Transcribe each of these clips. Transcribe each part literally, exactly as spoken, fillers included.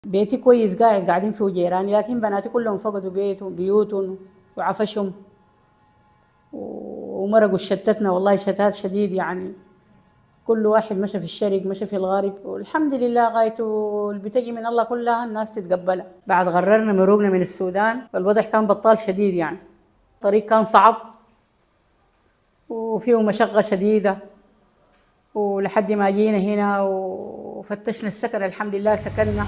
بيتي كويس قاعد قاعدين فيه جيراني، لكن بناتي كلهم فقدوا بيتهم بيوتهم وعفشهم ومرقوا شتتنا والله شتات شديد يعني. كل واحد مشى في الشرق مشى في الغارب، والحمد لله غايته اللي بتجي من الله كلها الناس تتقبلها. بعد غررنا مروقنا من السودان فالوضع كان بطال شديد يعني، الطريق كان صعب وفيه مشقة شديدة، ولحد ما جينا هنا وفتشنا السكن الحمد لله سكننا.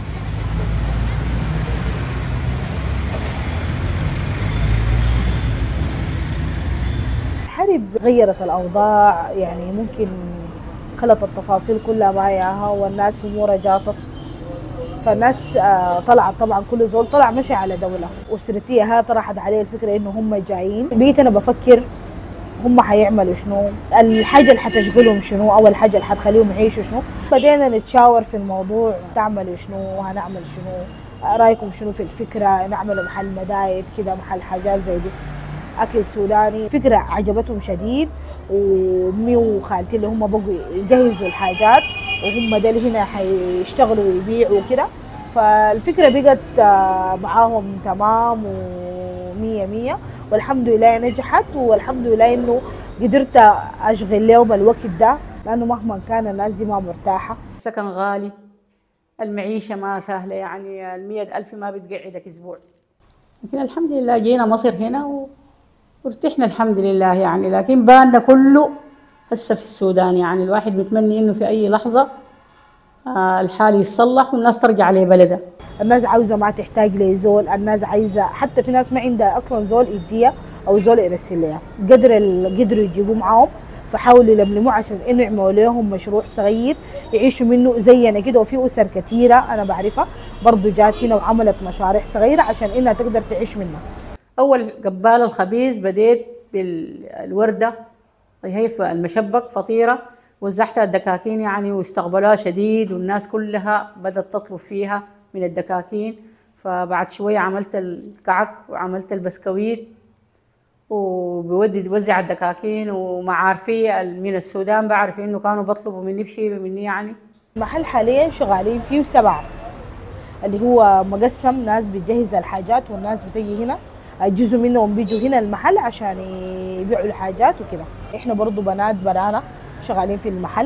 الحرب غيرت الأوضاع، يعني ممكن خلت التفاصيل كلها معاها والناس أمورها جاطت، فالناس طلعت طبعا كل زول طلع مشي على دولة. أسرتي ها طرحت علي الفكرة إنه هم جايين، بقيت أنا بفكر هم حيعملوا شنو، الحاجة اللي حتشغلهم شنو، أو الحاجة اللي حتخليهم يعيشوا شنو. بدينا نتشاور في الموضوع، تعملوا شنو هنعمل شنو، رأيكم شنو في الفكرة، نعمل محل مدايد كده، محل حاجات زي دي أكل سوداني. فكرة عجبتهم شديد، وأمي وخالتي اللي هم بقوا يجهزوا الحاجات وهم ده اللي هنا حيشتغلوا ويبيعوا كده، فالفكرة بقت معاهم تمام ومية مية، والحمد لله نجحت، والحمد لله إنه قدرت أشغل لهم الوقت ده، لأنه مهما كان الناس دي ما مرتاحة. السكن غالي، المعيشة ما سهلة يعني، المية ألف ما بتقعدك أسبوع، لكن الحمد لله جينا مصر هنا و... وارتحنا الحمد لله يعني. لكن بالنا كله هسه في السودان يعني، الواحد بيتمنى إنه في أي لحظة الحال يتصلح والناس ترجع لبلدها. الناس عاوزة ما تحتاج لزول، الناس عايزة، حتى في ناس ما عندها أصلا زول يديها أو زول يرسل لها، قدر قدروا يجيبوا معاهم، فحاولوا يلملموا عشان إنه يعملوا لهم مشروع صغير يعيشوا منه زينا كده. وفي أسر كثيرة أنا بعرفها برضو جات هنا وعملت مشاريع صغيرة عشان إنها تقدر تعيش منها. أول قبال الخبيز بديت بالوردة، هي المشبك فطيرة، وزحتها الدكاكين يعني واستقبلوها شديد، والناس كلها بدأت تطلب فيها من الدكاكين. فبعد شوية عملت الكعك وعملت البسكويت، وبودي بوزع الدكاكين، ومعارفي من السودان بعرف إنه كانوا بطلبوا مني بشيلوا مني يعني. المحل حاليا شغالين فيه سبعة، اللي هو مقسم، ناس بتجهز الحاجات والناس بتجي هنا، جزء منهم بيجوا هنا المحل عشان يبيعوا الحاجات وكده. احنا برضو بنات برانا شغالين في المحل،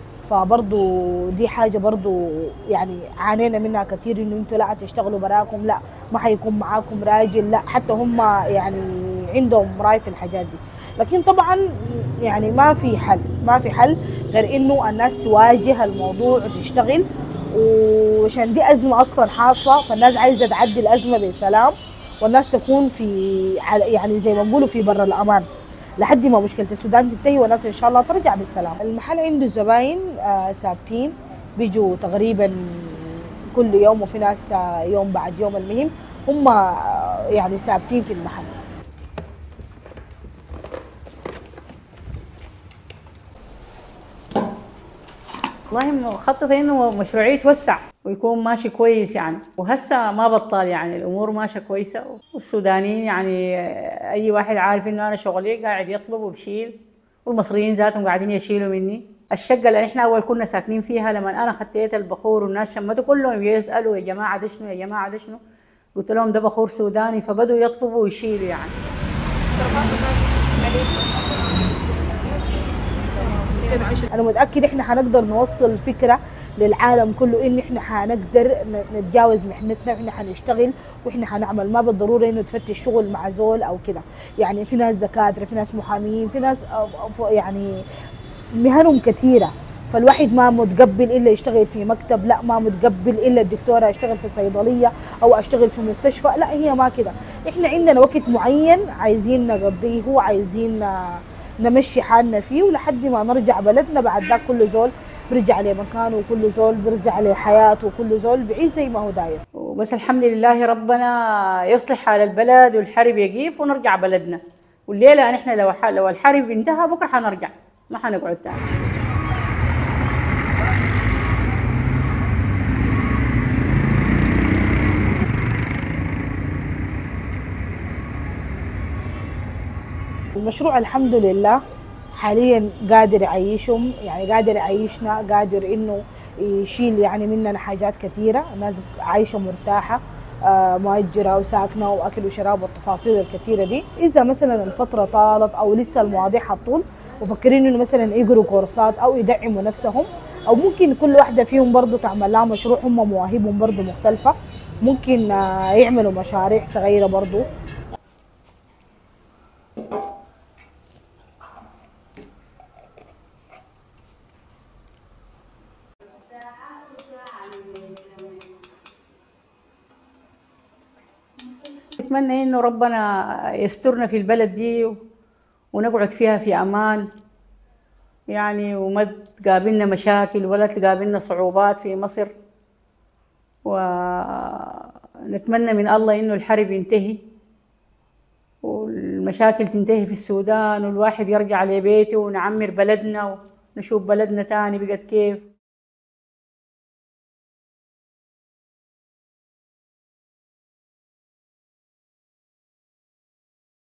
فبرضو دي حاجة برضو يعني عانينا منها كتير، انه انتوا لا تشتغلوا براكم، لا ما حيكون معاكم راجل، لا حتى هم يعني عندهم راي في الحاجات دي. لكن طبعا يعني ما في حل، ما في حل غير انه الناس تواجه الموضوع وتشتغل، وعشان دي أزمة أصلا حاصلة، فالناس عايزة تعدي الأزمة بسلام، والناس تكون في يعني زي ما بيقولوا في بر الأمان لحد ما مشكلة السودان تنتهي والناس إن شاء الله ترجع بالسلام. المحل عنده زباين آه ثابتين بيجوا تقريبا كل يوم، وفي ناس آه يوم بعد يوم، المهم هم آه يعني ثابتين في المحل. والله مخطط انه مشروعي يتوسع ويكون ماشي كويس يعني، وهسه ما بطال يعني، الامور ماشيه كويسه، والسودانيين يعني اي واحد عارف انه انا شغلي قاعد يطلب وبشيل، والمصريين ذاتهم قاعدين يشيلوا مني. الشقه اللي احنا اول كنا ساكنين فيها لما انا خطيت البخور والناس شمتوا كلهم يسالوا يا جماعه ده شنو، يا جماعه ده شنو، قلت لهم ده بخور سوداني، فبدوا يطلبوا ويشيلوا يعني. أنا متأكد إحنا حنقدر نوصل فكرة للعالم كله إن إحنا حنقدر نتجاوز محنتنا، وإحنا حنشتغل وإحنا حنعمل، ما بالضرورة إنه تفتش شغل مع زول أو كده. يعني في ناس دكاترة، في ناس محامين، في ناس يعني مهنهم كثيرة، فالواحد ما متقبل إلا يشتغل في مكتب، لا ما متقبل إلا الدكتورة أشتغل في صيدلية أو أشتغل في مستشفى، لا هي ما كده. إحنا عندنا وقت معين عايزين نقضيه، عايزين نمشي حالنا فيه ولحد ما نرجع بلدنا. بعد ذاك كل زول بيرجع لمكانه، وكل زول بيرجع لحياته، وكل زول بيعيش زي ما هو داير. وبس الحمد لله ربنا يصلح حال البلد والحرب يقيف ونرجع بلدنا. والليله نحن لو لو الحرب انتهى بكره حنرجع، ما حنقعد تاني. المشروع الحمد لله حاليا قادر يعيشهم، يعني قادر يعيشنا، قادر انه يشيل يعني مننا حاجات كثيرة. الناس عايشة مرتاحة، آه، مؤجرة وساكنة وأكل وشراب والتفاصيل الكثيرة دي. إذا مثلا الفترة طالت أو لسه المواضيع حطول وفكرين إنه مثلا يقروا كورسات أو يدعموا نفسهم، أو ممكن كل واحدة فيهم برضو تعمل لها مشروع، هم مواهبهم برضو مختلفة، ممكن آه، يعملوا مشاريع صغيرة برضو. أتمنى إنه ربنا يسترنا في البلد دي ونقعد فيها في أمان يعني، وما تقابلنا مشاكل ولا تقابلنا صعوبات في مصر. ونتمنى من الله إنه الحرب ينتهي والمشاكل تنتهي في السودان، والواحد يرجع لبيته ونعمر بلدنا ونشوف بلدنا تاني بقت كيف.